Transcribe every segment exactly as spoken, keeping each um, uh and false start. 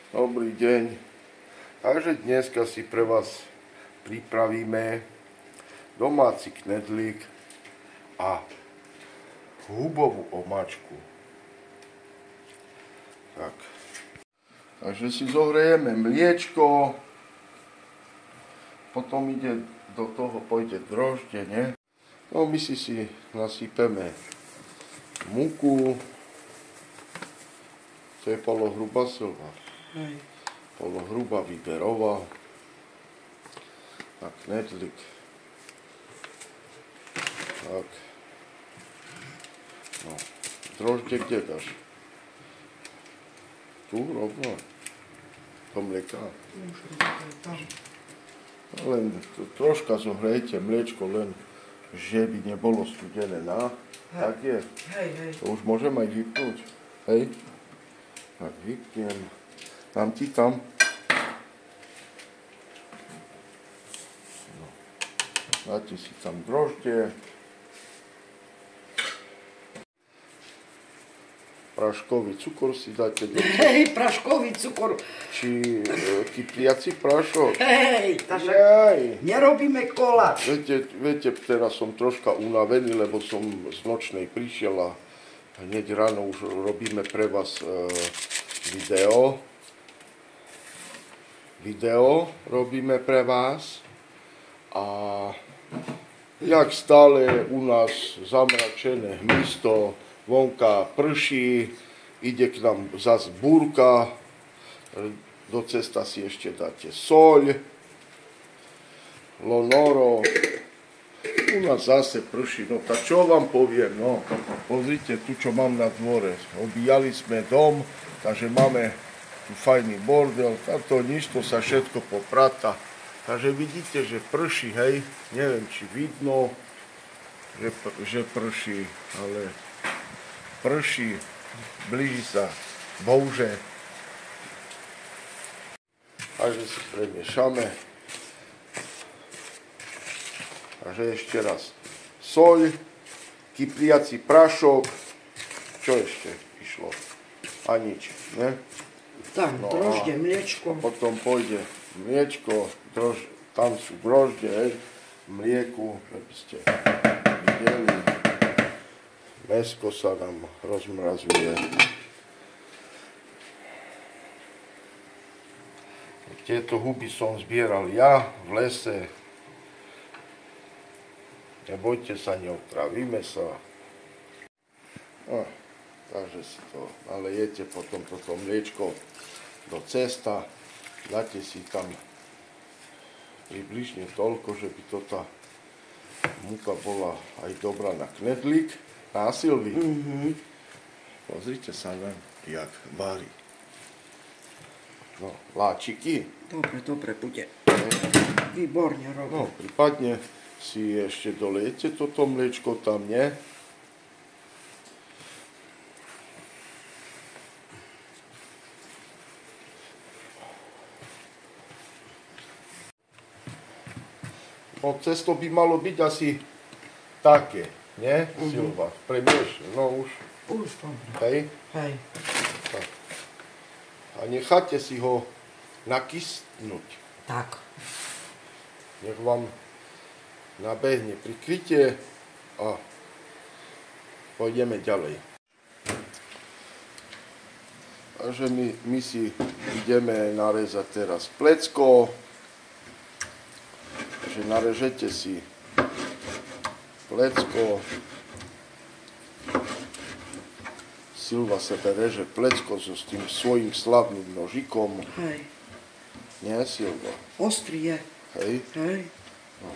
Dobrý deň. Takže dneska si pre vás pripravíme domáci knedlík a hubovú omáčku. Tak. Takže si zohrejeme mliečko, potom ide do toho pôjde droždie, ne? No my si si nasypeme múku. To je polohrubá silva. Hej. Polohrubá výberová. A knedlík. Tak. No. Droždie kde dáš? Tu rovno? Do mlieka? Už tam. Len troška zohrejte mliečko, len že by nebolo studené, na? Hej. Tak je. Hej, hej. To už môžem aj vypnúť. Hej. Tak vypnem. Dám ti tam. No. Dáte si tam droždie. Praškový cukor si dáte do toho. Hej, praškový cukor. Či e, kypliaci prášok. Hej, takže nerobíme koláč. Viete, viete, teraz som troška unavený, lebo som z nočnej prišiel a hneď ráno už robíme pre vás e, video. Video robíme pre vás a jak stále u nás zamračené hmysto, vonka prší, ide k nám zas búrka, do cesta si ešte dáte soľ, lonoro, u nás zase prší, no tak čo vám poviem, no, pozrite tu, čo mám na dvore, obíjali sme dom, takže máme tu fajný bordel, táto nič, to sa všetko poprata, takže vidíte, že prší, hej, neviem, či vidno, že, že prší, ale prší, blíži sa bouře. Takže si premiešame. Takže ešte raz. Soľ, kypliaci prašok. Čo ešte išlo? A nič, ne? Tam no droždie, mliečko. Potom pôjde mliečko, drož, tam sú droždie, hej, mlieku, že by ste videli. Mäsko sa nám rozmrazuje. Tieto huby som zbieral ja v lese. Nebojte sa, neotravíme sa. No, takže si to nalejete potom toto mliečko do cesta. Dáte si tam približne toľko, že by to tá múka bola aj dobrá na knedlík. Na Silvi. Mm-hmm. Pozrite sa len, jak varí. No, láčiky. Dobre, dobre, bude. Výborne robí. No, prípadne si ešte dolejete toto mliečko tam, nie? No, cesto by malo byť asi také. Nie, uh-huh. Silva, premieš, no už. Už, dobre. Hej? Hej. Tak. A necháte si ho nakysnúť. Tak. Nech vám nabehne prikrytie a pôjdeme ďalej. Takže my, my si ideme narezať teraz plecko. Takže narežete si plecko. Silva sebe reže plecko so s tým svojím slavným nožikom. Hej. Nie, Silva? Ostrý je. Hej? Hej. No.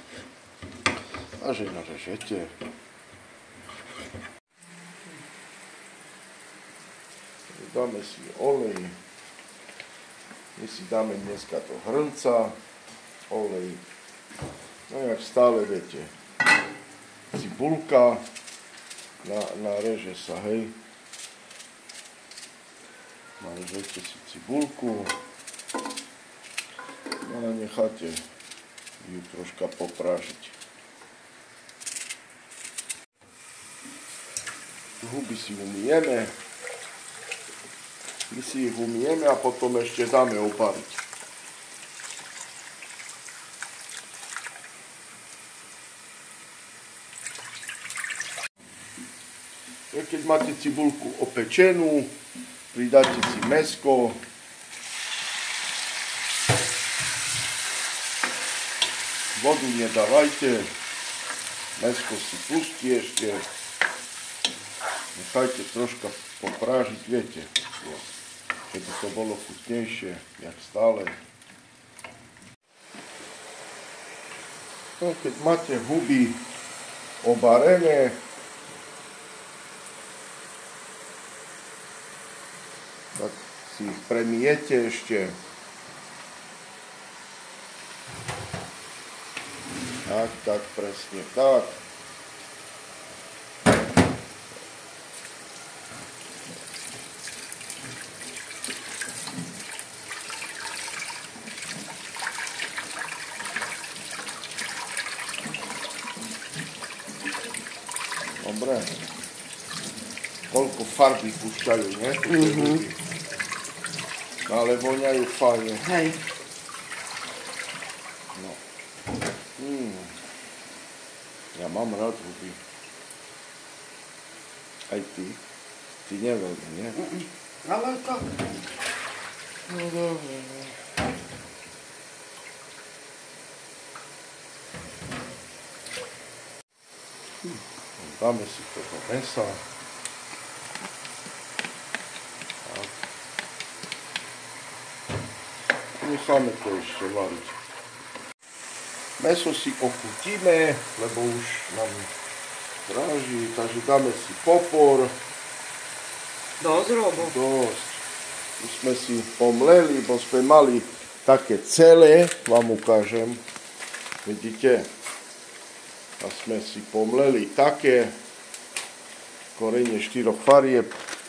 A že narežete. Dáme si olej. My si dáme dneska do hrnca olej. No jak stále viete. Cibulka, na, nareže sa, hej. Narežete si cibulku. No a necháte ju troška poprážiť. Huby si umyjeme. My si ich umieme a potom ešte dáme opariť. Keď máte cibulku opečenú, pridáte si mäsko. Vodu nedávajte. Mäsko si pustí ešte. Nechajte troška poprážiť, viete, keby to bolo chutnejšie, jak stále. No, keď máte huby obarené, tak si ich premiete ešte. Tak, tak, presne tak. Dobre. Koľko farby púšťajú, nie? Mm-hmm. Ale voňajú fajne. Hej. No. Mm. Ja mám rád huby. Aj ty? Ty neveľmi, nie? Mm-mm. Ale to... No dobre. Hm. Dáme si to do mesa. Tak. Necháme to ešte variť. Meso si ochutíme, lebo už nám dráži, takže dáme si popor. Dosť, Robo. Dosť. Už sme si pomleli, bo sme mali také celé, vám ukážem. Vidíte? A sme si pomleli také korene štyroch farieb.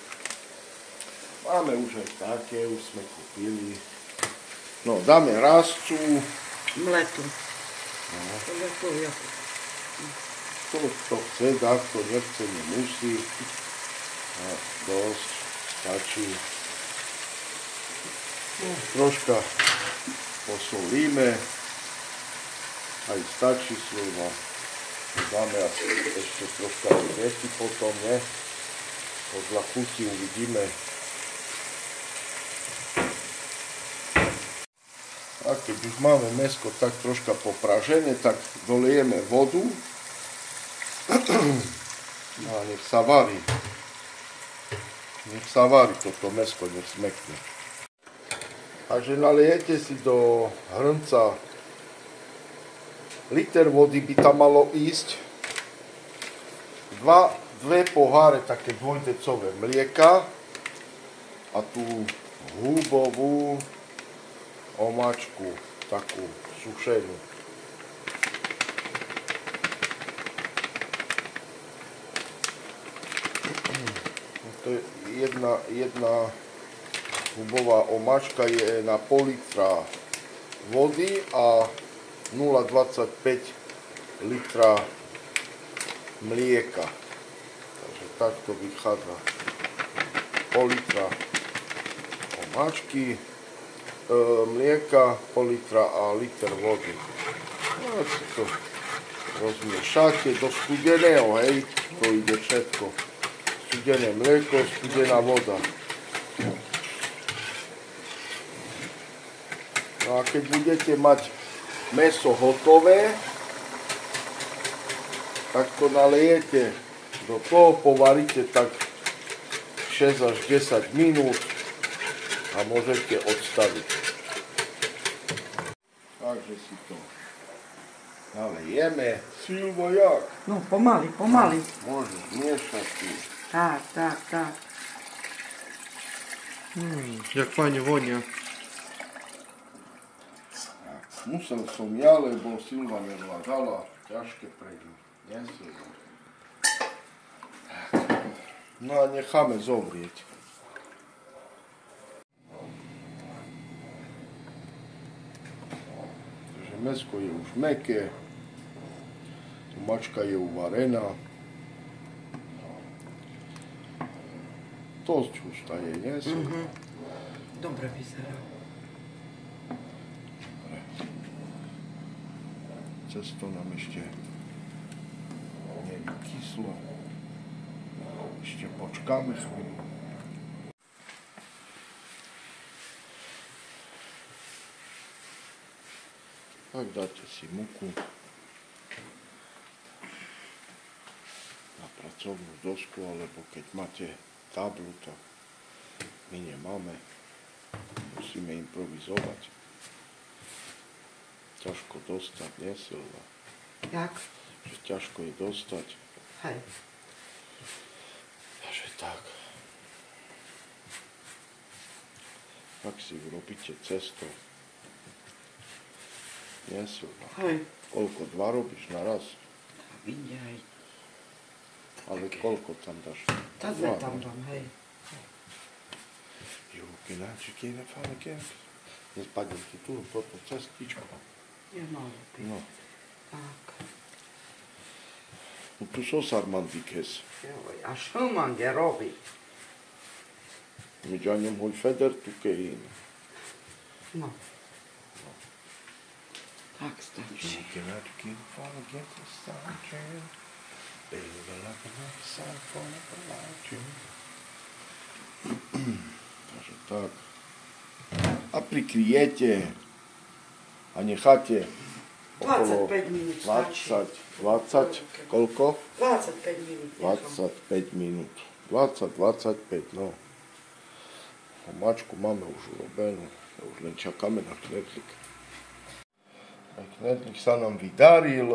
Máme už aj také, už sme kúpili. No, dáme rastcu. Mletu. No. Mletu, ja. To, to chce dať, to nechce, nemusí. No, dosť, stačí. No, troška posolíme. Aj stačí slova. Dáme asi ešte troška veci potom, ne? Podľa chuti uvidíme. A keď už máme mäsko tak troška popražené, tak dolejeme vodu. A nech sa varí. Nech sa varí toto mäsko, nech smekne. Takže naliejete si do hrnca liter vody by tam malo ísť. Dva, dve poháre také dvojdecové mlieka a tú hubovú omáčku, takú sušenú. To je jedna, jedna hubová omáčka je na pol litra vody a nula dvadsaťpäť litra mlieka. Takže takto vychádza pol litra omáčky, e, mlieka, pol litra a liter vody. No, si to rozmiešate do studeného, hej, to ide všetko. Studené mlieko, studená voda. No a keď budete mať mäso hotové, tak to nalejete do toho, povaríte tak šesť až desať minút a môžete odstaviť. Takže si to nalejeme. Silvo, jak? No, pomaly, pomaly. Môžeš miešať tu. Tak, tak, tak. Hmm, jak fajne vonia. Musel som ja, lebo Silva nevládala. Ťažké pre ňu. Nie, no a necháme zovrieť. Takže mäsko je už mäkké. Mačka je uvarená. Dosť hustá je, nie? Mm-hmm. Dobre vyzerá. Dobre. Cesto nám ešte nevykyslo. Ešte počkáme chvíľu. Tak dáte si muku na pracovnú dosku, alebo keď máte tablu, tak my nemáme. Musíme improvizovať. Ťažko dostať, nie Silva? Jak? Že ťažko je dostať. Hej. Takže tak. Tak si urobíte cesto. Nie Silva? Hej. Koľko? Dva robíš naraz? Videj. Ale Také. koľko tam dáš? Tak Dva, tam ne? dám, hej. Jo, Genáček je na fále, nespadne ti tu, toto cestičko. Je malo byť. No. Tak. No tu sú sarmandikes. Joj, a što mám kde robiť? My ďanem hoj feder tu kejín. No. Tak stačí. Genáček je na fále, kde to stačí. Bejvela, kde sa poláčí. Takže tak. A prikryjete a necháte okolo dvadsaťpäť minút stačí. dvadsať, dvadsať, koľko? dvadsaťpäť minút. nechám. dvadsaťpäť minút. dvadsať, dvadsaťpäť, no. Mačku máme už urobenú. Už len čakáme na knedlik. Knedlik sa nám vydaril.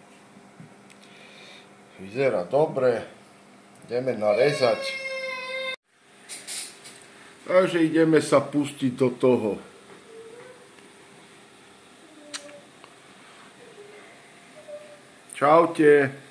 Vyzerá dobre. Ideme narezať. Takže ideme sa pustiť do toho. Čaute.